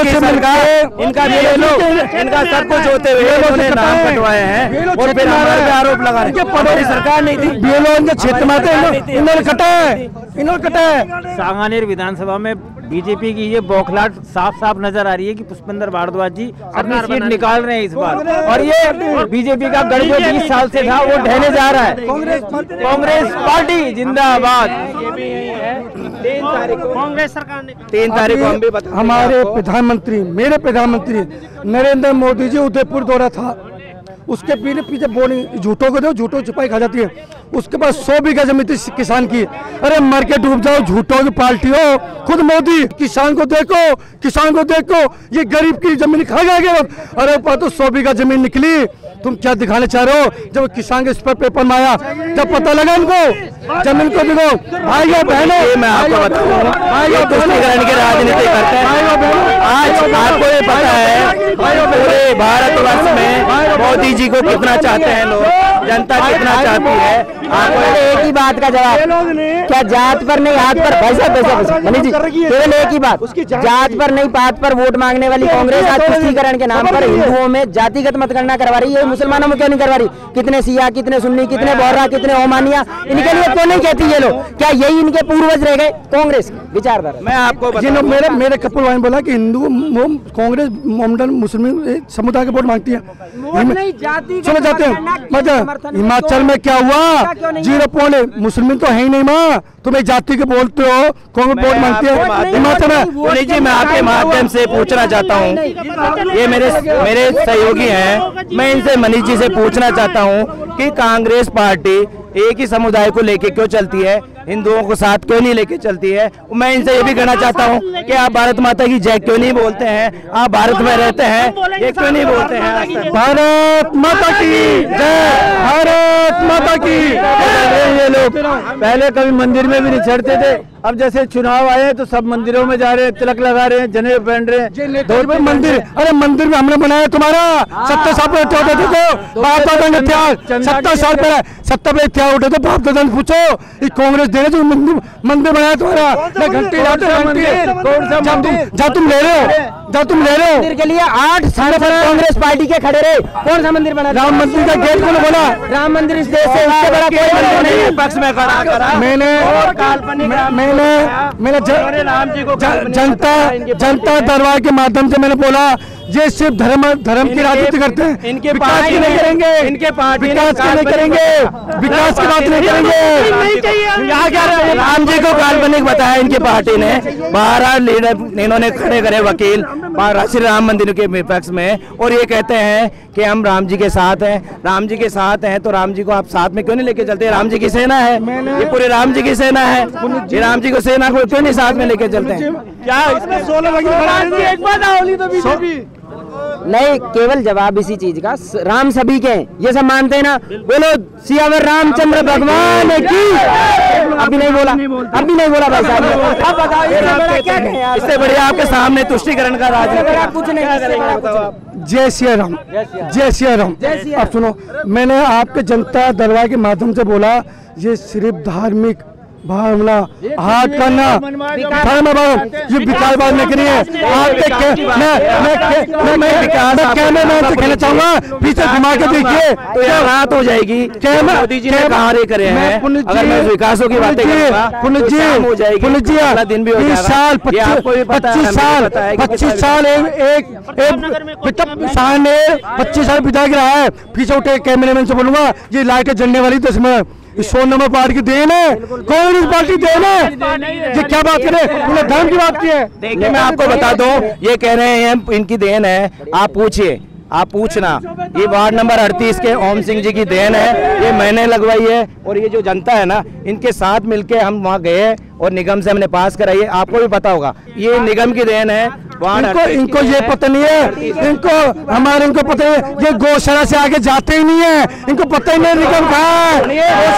Speaker 3: इनका सब कुछ होते हुए उन्होंने नाम कटवाए हैं और फिर हमारे पे आरोप लगा रहे हैं। सरकार नहीं थी,
Speaker 1: बीएलओ इनके क्षेत्र में इन्होंने कटा है।
Speaker 7: सांगानेर विधानसभा में बीजेपी की ये बौखलाहट साफ साफ नजर आ रही है कि पुष्पेंद्र भारद्वाज जी अपनी सीट निकाल रहे हैं इस बार, और ये बीजेपी का गढ़ जो 20 साल से था वो ढहने जा रहा है। कांग्रेस पार्टी जिंदाबाद।
Speaker 3: कांग्रेस सरकार ने 3 तारीख को हम भी बता,
Speaker 1: हमारे प्रधानमंत्री, मेरे प्रधानमंत्री नरेंद्र मोदी जी उदयपुर दौरा था, उसके पीछे बोर्ड झूठों को दो, झूठों छुपाई खा जाती है। उसके पास 100 बीघा जमीन थी किसान की। अरे मर के डूब जाओ, झूठों की पार्टी हो। खुद मोदी किसान को देखो, ये गरीब की जमीन खा गया। अरे तो 100 बीघा जमीन निकली, तुम क्या दिखाने चाह रहे हो? जब किसान के इस पर पेपर में आया, जब पता लगा इनको जमीन को देखो। भाइयों बहनों,
Speaker 3: मैं आपको बताऊं, की राजनीति करते हैं। आज आपको ये पता है पूरे भारतवर्ष में मोदी जी को कितना चाहते हैं लोग, जनता कितना चाहती है।
Speaker 9: आपको एक ही बात का जवाब, क्या जात पर नहीं हाथ पर, पैसा मनीष जी, केवल एक ही बात, जात पर नहीं पात पर वोट मांगने वाली कांग्रेस आज तुष्टीकरण के नाम पर हिंदुओं में जातिगत मतगणना करवा रही है। मुसलमानों में क्यों नहीं करवा रही? कितने सिया, कितने सुन्नी, कितने बोहरा, कितने ओमानिया, इनके लिए क्यों नहीं कहती ये लोग? क्या यही इनके पूर्वज रह गए कांग्रेस विचारधारा?
Speaker 3: मैं आपको
Speaker 1: मेरे कपिल भाई बोला कि हिंदू कांग्रेस मोमडन मुस्लिम समुदाय के वोट मांगती है। चलो जाते हैं। हिमाचल में क्या हुआ? 0 पॉइंट। मुस्लिम तो है ही नहीं माँ, तुम एक जाति के बोलते हो, कांग्रेस वोट मांगती है हिमाचल में।
Speaker 3: जी मैं आपके माध्यम से पूछना चाहता हूँ, ये मेरे सहयोगी हैं, मैं इनसे मनीष जी से पूछना चाहता हूँ कि कांग्रेस पार्टी एक ही समुदाय को लेके क्यों चलती है, हिंदुओं को साथ क्यों नहीं लेके चलती है? मैं इनसे ये भी कहना चाहता हूँ कि आप भारत माता की जय क्यों नहीं बोलते हैं? आप भारत में रहते हैं, ये क्यों नहीं बोलते हैं?
Speaker 1: भारत माता की जय, भारत माता की।
Speaker 4: ये लोग पहले कभी मंदिर में भी नहीं चढ़ते थे, अब जैसे चुनाव आए तो सब मंदिरों में जा रहे हैं, तिलक लगा रहे हैं, जनेऊ पहन रहे हैं।
Speaker 1: मंदिर, अरे मंदिर में हमने बनाया तुम्हारा 70 साल पहले उठे थे, बाप दादा ने त्याग 70 साल पहले 70 पे त्याग उठे थे, बाप दादा ने पूछो ये कांग्रेस दे रहे जो मंदिर बनाया तुम्हारा। घंटी जा तुम ले रहे हो,
Speaker 9: मंदिर के लिए 8 साल पर कांग्रेस पार्टी के खड़े रहे। कौन सा मंदिर बना?
Speaker 1: राम मंदिर का गेट कौन बोला?
Speaker 9: राम मंदिर इस देश से उससे बड़ा कोई मंदिर नहीं है।
Speaker 3: पक्ष में खड़ा करा
Speaker 1: मैंने जनता दरबार के माध्यम से मैंने बोला ये सिर्फ धर्म की राजनीति करते हैं,
Speaker 3: इनके
Speaker 1: विकास की नहीं करेंगे,
Speaker 3: इनके पार्टी
Speaker 1: विकास की नहीं करेंगे, विकास की बात नहीं करेंगे।
Speaker 3: यहाँ क्या राम जी को काल्पनिक बताया इनकी पार्टी ने। 12 लीडर इन्होंने खड़े करे वकील श्री राम मंदिर के विपक्ष में, और ये कहते हैं कि हम राम जी के साथ हैं। राम जी के साथ हैं तो राम जी को आप साथ में क्यों नहीं लेके चलते? राम जी की सेना है, ये पूरी राम जी की सेना है, ये राम जी को सेना को क्यों नहीं साथ में लेके चलते हैं?
Speaker 1: क्या इसमें 16 एक बात
Speaker 9: नहीं, केवल जवाब इसी चीज का, राम सभी के हैं, ये सब मानते हैं ना। बोलो सियावर रामचंद्र भगवान की। अभी नहीं बोला, अभी नहीं बोला भाई साहब। अब बताओ क्या कहें यार,
Speaker 1: इससे बढ़िया आपके सामने तुष्टिकरण का राज
Speaker 9: कुछ नहीं करेगा।
Speaker 1: जय सिया राम, जय सिया राम। अब सुनो, मैंने आपके जनता दरबार के माध्यम से बोला, ये सिर्फ धार्मिक भावना हाथ करना ये विकास बात नहीं करी है। मैं कहना चाहूंगा, पीछे घुमा के देखिए तो यह रात हो जाएगी। मोदी जी ने कहा रे करे हैं, अगर मैं विकासों की बातें करूंगा, पुनित जी दिन भी हो जाएगा। 25 साल एक 25 साल विधायक रहा है। पीछे उठे कैमरेमैन से बोलूंगा, ये लाइटें जलने वाली तो इसमें 100 नंबर पार्टी की देन है, कांग्रेस पार्टी देन है। ये क्या बात करें, उन्हें धर्म की बात की है।
Speaker 3: देखिए मैं आपको बता दूं, ये कह रहे हैं इनकी देन है, आप पूछिए, आप पूछना। ये वार्ड नंबर 38 के ओम सिंह जी की देन है, ये मैंने लगवाई है। और ये जो जनता है ना, इनके साथ मिलके हम वहाँ गए और निगम से हमने पास कराई है। आपको भी पता होगा, ये निगम की देन है।
Speaker 1: इनको ये पता नहीं है, इनको पता है, ये गौशाला से आगे जाते ही नहीं है, इनको पता ही नहीं निगम कहाँ है।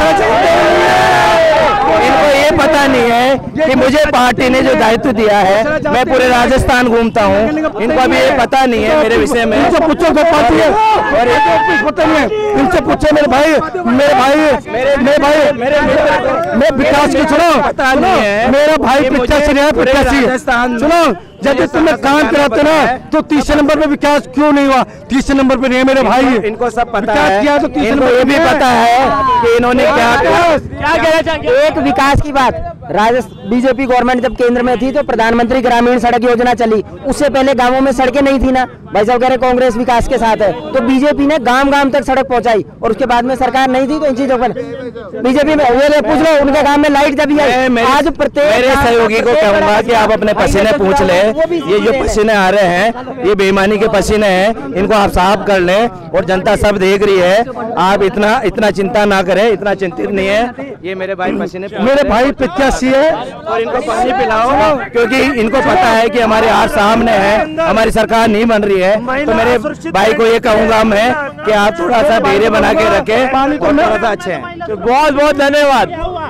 Speaker 3: इनको ये पता नहीं है कि मुझे पार्टी ने जो दायित्व दिया है, मैं पूरे राजस्थान घूमता हूँ, इनको अभी ये पता नहीं है मेरे विषय में।
Speaker 1: इनसे पूछो को पार्टी है और कुछ पता नहीं है, इनसे पूछो मेरे भाई मैं विकास की सुनो, मेरा भाई 85 सुनो, जब तुमने काम कराते ना तो तीसरे नंबर पे विकास क्यों नहीं हुआ? तीसरे नंबर पे नहीं मेरे भाई,
Speaker 3: इनको सब पता है,
Speaker 1: किया तो तीसरे
Speaker 3: इनको ये भी पता है कि इन्होंने क्या कहना चाहिए।
Speaker 9: एक विकास की बात, बीजेपी गवर्नमेंट जब केंद्र में थी तो प्रधानमंत्री ग्रामीण सड़क योजना चली, उससे पहले गांवों में सड़कें नहीं थी ना। भाई साहब कह रहे कांग्रेस विकास के साथ है, तो बीजेपी ने गांव तक सड़क पहुंचाई, और उसके बाद में सरकार नहीं थी तो इन चीजों पर बीजेपी में पूछ लो, उनके गांव में लाइट जब आज प्रत्येक
Speaker 3: मेरे सहयोगी को कहूंगा कि आप अपने पसीने पूछ ले, ये जो पसीने आ रहे हैं ये बेईमानी के पसीने हैं, इनको आप साफ कर लें। और जनता सब देख रही है, आप इतना चिंता ना करें, इतना चिंतित नहीं है। ये मेरे भाई पसीने,
Speaker 1: मेरे भाई 85 है
Speaker 3: और इनको पानी पिलाओ, क्योंकि इनको पता है कि हमारे हाथ सामने है, हमारी सरकार नहीं बन रही है। तो मेरे भाई को ये कहूंगा मैं कि आप थोड़ा सा धैर्य बना के रखें, थोड़ा सा अच्छे हैं।
Speaker 2: बहुत बहुत धन्यवाद।